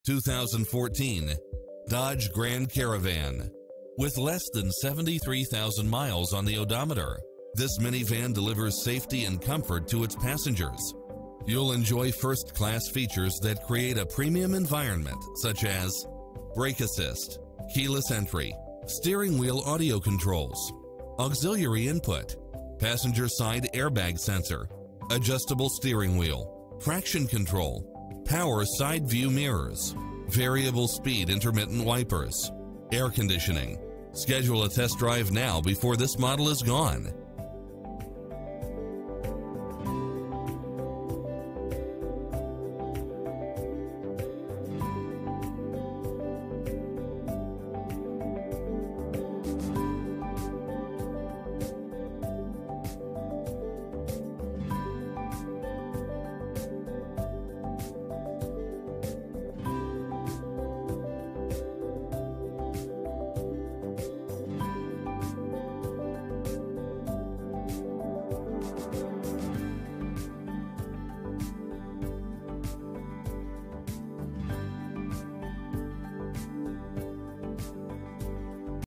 2014 Dodge Grand Caravan. With less than 73,000 miles on the odometer, this minivan delivers safety and comfort to its passengers. You'll enjoy first-class features that create a premium environment, such as brake assist, keyless entry, steering wheel audio controls, auxiliary input, passenger side airbag sensor, adjustable steering wheel, traction control, power side view mirrors, variable speed intermittent wipers, air conditioning. Schedule a test drive now before this model is gone.